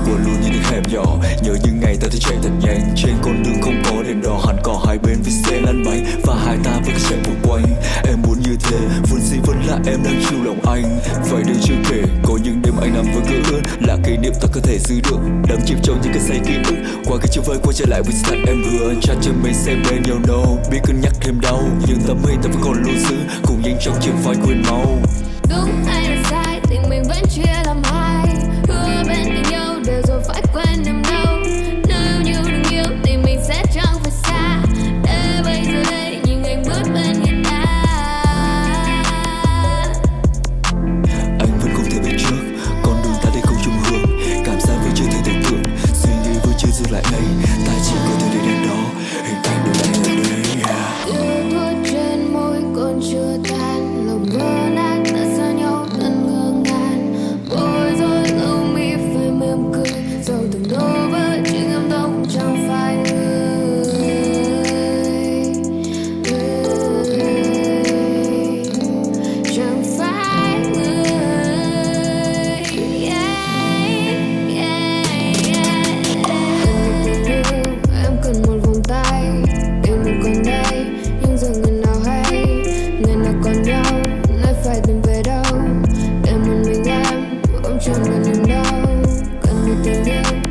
buồn luôn như những hẻm nhỏ. Nhớ những ngày ta thấy chạy thật nhanh trên con đường không có đèn đỏ, hẳn cỏ hai bên với xe lăn bánh và hai ta vẫn cứ chạy một quanh. Em muốn như thế, vốn gì vẫn là em đang chiều lòng anh. Vài đêm chưa kể, có những đêm anh nằm với cỡ ướt là kỷ niệm ta có thể giữ được. Đắm chìm trong những cái say ký ức, qua cái chiều vơi quay trở lại với sự thật em hứa. Cha cho mình xem bên nhau đâu, biết cân nhắc thêm đau, nhưng tấm hình ta vẫn còn lưu giữ, cùng nhanh chóng chìm phai quên mau. Đúng hay là sai, tình mình vẫn chia làm hai. Hứa bên cạnh nhau đều rồi phải quên em đâu. Nếu như đừng yêu thì mình sẽ chẳng phải xa. Để bây giờ đây nhìn anh bước bên người ta. Anh vẫn không thể biết trước, con đường ta đây không chung hướng. Cảm giác vẫn chưa thể tưởng tượng, suy nghĩ vẫn chưa dừng lại đây. Ta chỉ có thể để đến đó, hình ảnh được anh ở đây. Yêu thuốc trên môi còn chưa tan, lòng mơ nát đã xa nhau tận ngơ ngàn. Bối rối lâu mi phải mềm cười, dẫu từng đổ vỡ chính em đông chẳng phải người. Chẳng phải người. Em cần một vòng tay, em mình còn đây, nhưng giờ người nào hay, người nào còn nhau, nói phải tìm về đâu. Để một mình em, ôm trọn gần em đâu, cần một tình yêu.